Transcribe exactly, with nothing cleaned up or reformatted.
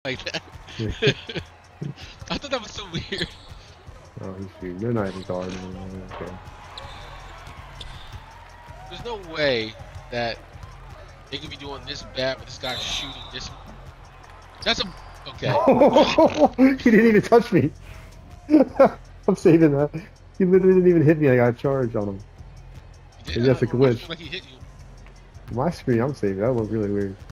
like that. I thought that was so weird. Oh, he's shooting. They're not even guarding him. Okay. There's no way that they could be doing this bad, but this guy's shooting this. That's a okay. He didn't even touch me. I'm saving that. He literally didn't even hit me. I got a charge on him. He did. Maybe that's a glitch. Like he hit you. My screen, I'm saving. That looked really weird.